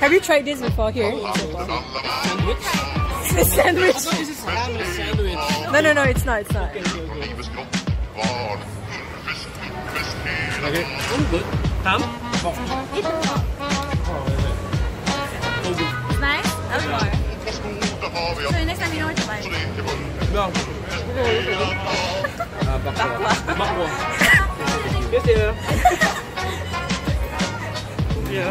Have you tried this before here? Sandwich? Sandwich. I thought this is ham and sandwich. No, it's not. It's not. Okay. Good. Ham? It's nice? Okay. So next time you know what to buy. No. Bakkwa. Bakkwa. Yes, dear. Yeah.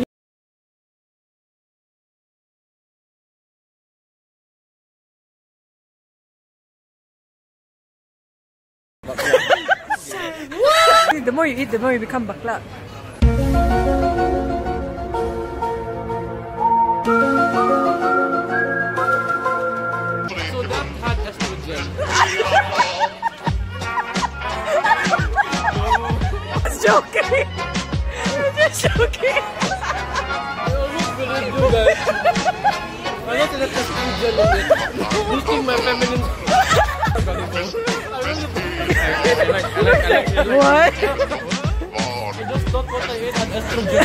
The more you eat, the more you become bakla. So that had estrogen. I was joking. I'm just joking. I almost couldn't do that. I want to let estrogen in it. Boosting my feminine. I like What? I just thought what I ate had estrogen.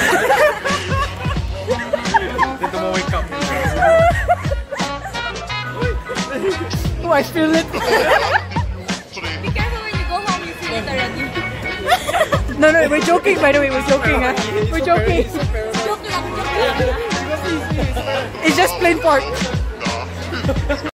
Dito mo wake up. Oh, I feel it. Be careful when you go home, you feel it already. No, we're joking, by the way. We're joking. We're joking. Joke lang. It's just plain pork.